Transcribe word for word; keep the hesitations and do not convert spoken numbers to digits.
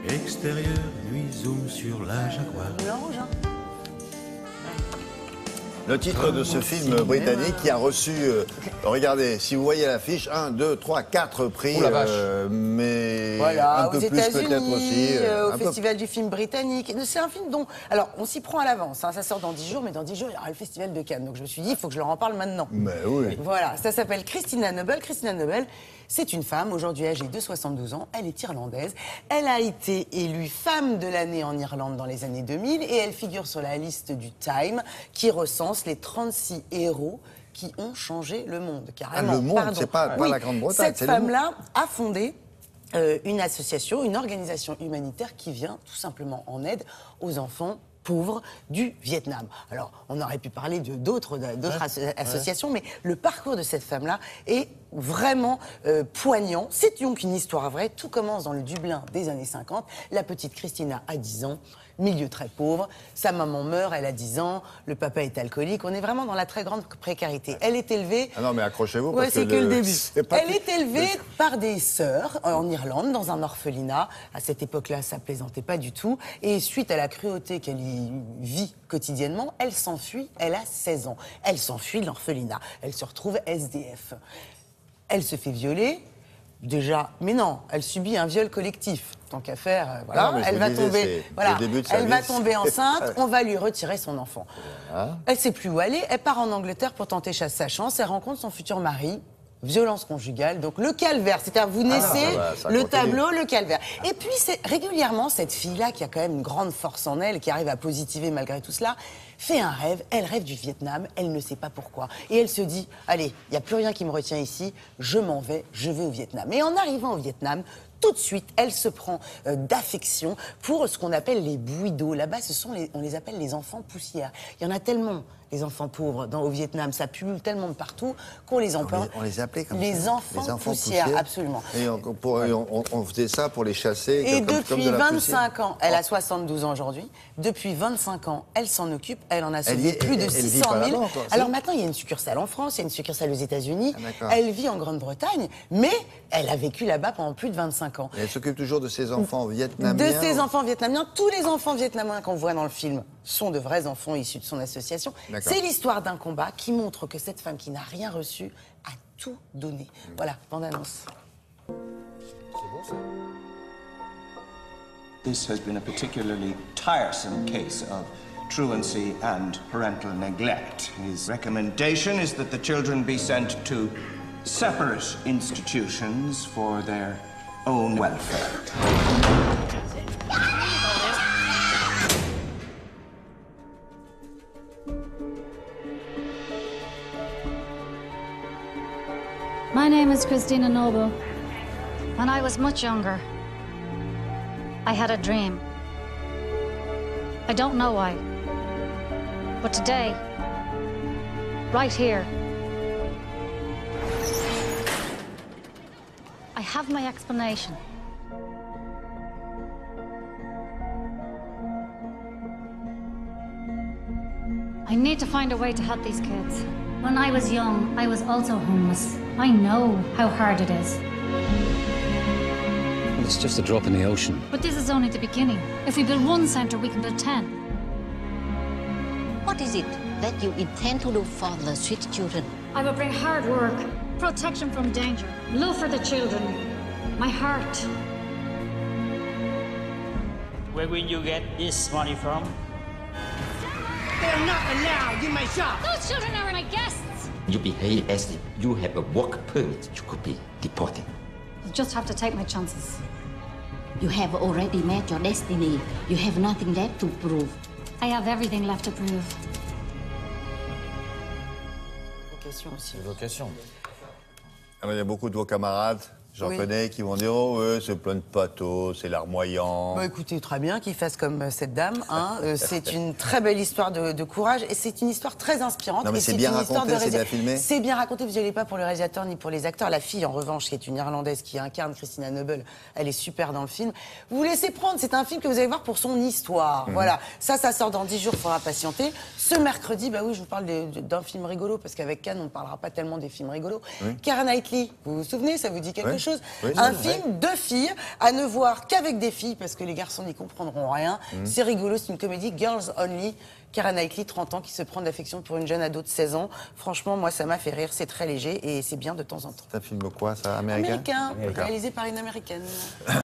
Extérieur, nuit, zoom sur la Jaguar. L'ange, hein. Le titre de ce film britannique qui a reçu, euh, regardez, si vous voyez l'affiche, un, deux, trois, quatre prix, Oh la vache. euh, mais Voilà, un peu aux plus peut-être États-Unis, aussi. euh, au un peu- Festival du film britannique. C'est un film dont... Alors, on s'y prend à l'avance, hein, ça sort dans dix jours, mais dans dix jours, il y aura le Festival de Cannes. Donc je me suis dit, il faut que je leur en parle maintenant. Mais oui. Voilà, ça s'appelle Christina Noble. Christina Noble, c'est une femme, aujourd'hui âgée de soixante-douze ans. Elle est irlandaise. Elle a été élue femme de l'année en Irlande dans les années deux mille et elle figure sur la liste du Time qui recense les trente-six héros qui ont changé le monde. Carrément. Ah, le monde, Pardon. c'est pas- pas Oui, la Grande-Bretagne, Cette c'est le monde. femme-là a fondé euh, une association, une organisation humanitaire qui vient tout simplement en aide aux enfants pauvres du Vietnam. Alors, on aurait pu parler de d'autres d'autres asso- associations, mais le parcours de cette femme-là est vraiment euh, poignant. C'est donc une histoire vraie. Tout commence dans le Dublin des années cinquante. La petite Christina a dix ans, milieu très pauvre. Sa maman meurt, elle a dix ans. Le papa est alcoolique. On est vraiment dans la très grande précarité. Elle est élevée... Ah non, mais accrochez-vous Ouais, parce que c'est que le début. c'est pas Elle tout- est élevée par des sœurs euh, en Irlande, dans un orphelinat. À cette époque-là, ça plaisantait pas du tout. Et suite à la cruauté qu'elle y vit quotidiennement, elle s'enfuit. Elle a seize ans. Elle s'enfuit de l'orphelinat. Elle se retrouve S D F. Elle se fait violer. Déjà, mais non, elle subit un viol collectif. Tant qu'à faire, euh, voilà, Ah non, mais je elle vous va disais, tomber, c'est voilà, le début de sa elle va vie. tomber enceinte. On va lui retirer son enfant. Voilà. Elle sait plus où aller. Elle part en Angleterre pour tenter chasse sa chance. Elle rencontre son futur mari. Violence conjugale, donc le calvaire. C'est-à-dire, vous naissez, ça va, ça le continue. tableau, le calvaire. Et puis, c'est régulièrement, cette fille-là, qui a quand même une grande force en elle, qui arrive à positiver malgré tout cela, fait un rêve. Elle rêve du Vietnam, elle ne sait pas pourquoi. Et elle se dit, allez, il n'y a plus rien qui me retient ici, je m'en vais, je vais au Vietnam. Et en arrivant au Vietnam, tout de suite, elle se prend euh, d'affection pour ce qu'on appelle les bouilles d'eau. Là-bas, ce sont les, on les appelle les enfants poussières. Il y en a tellement, les enfants pauvres, dans, au Vietnam. Ça pullule tellement de partout qu'on les On emploie. les, on les appelait comme les ça. Enfants poussières, absolument. Et on, pour- et on- on- on faisait ça pour les chasser. Et comme, comme depuis de la vingt-cinq poussière. ans, elle a soixante-douze ans aujourd'hui, depuis vingt-cinq ans, elle s'en occupe, elle en a Elle sauvé y- plus de elle- elle vit six cent pas mille. là-bas encore, si? Alors maintenant, il y a une succursale en France, il y a une succursale aux États-Unis, Ah, d'accord. elle vit en Grande-Bretagne, mais elle a vécu là-bas pendant plus de vingt-cinq ans. Et elle s'occupe toujours de ses enfants vietnamiens. De ses enfants vietnamiens, tous les enfants vietnamiens qu'on voit dans le film sont de vrais enfants issus de son association. D'accord. C'est l'histoire d'un combat qui montre que cette femme qui n'a rien reçu a tout donné. Voilà, bande-annonce. This has been a particularly tiresome case of truancy and parental neglect. His recommendation is that the children be sent to separate institutions for their own welfare. My name is Christina Noble. When I was much younger, I had a dream. I don't know why. But today, right here, I have my explanation. I need to find a way to help these kids. When I was young, I was also homeless. I know how hard it is. Well, it's just a drop in the ocean. But this is only the beginning. If we build one centre, we can build ten. What is it that you intend to do for the street children? I will bring hard work, protection from danger, love for the children, my heart. Where will you get this money from? They're not allowed in my shop. Those children are my guests. You behave as if you have a work permit. You could be deported. I just have to take my chances. You have already met your destiny. You have nothing left to prove. I have everything left to prove. Vocation aussi. Vocation. Ah, mais il y a beaucoup de vos camarades, j'en Oui. connais, qui vont dire oh, ouais, c'est plein de pathos, c'est larmoyant. Bah, écoutez, très bien qu'il fasse comme euh, cette dame. Hein. Euh, c'est une très belle histoire de, de courage et c'est une histoire très inspirante. Non, mais Et c'est bien une histoire raconté, de c'est bien rési- filmé. C'est bien raconté, vous n'y allez pas pour le réalisateur ni pour les acteurs. La fille, en revanche, qui est une Irlandaise qui incarne Christina Noble, elle est super dans le film. Vous vous laissez prendre, c'est un film que vous allez voir pour son histoire. Mhm. Voilà, ça, ça sort dans dix jours, il faudra patienter. Ce mercredi, bah oui, je vous parle de- de- d'un film rigolo, parce qu'avec Cannes, on ne parlera pas tellement des films rigolos. Oui. Keira Knightley, vous vous souvenez, ça vous dit quelque Oui. chose. Oui, c'est un vrai. film de filles à ne voir qu'avec des filles parce que les garçons n'y comprendront rien. Mhm. C'est rigolo, c'est une comédie Girls Only. Keira Knightley, trente ans, qui se prend d'affection pour une jeune ado de seize ans. Franchement, moi, ça m'a fait rire. C'est très léger et c'est bien de temps en temps. C'est un film quoi, ça, américain Américain, réalisé par une américaine.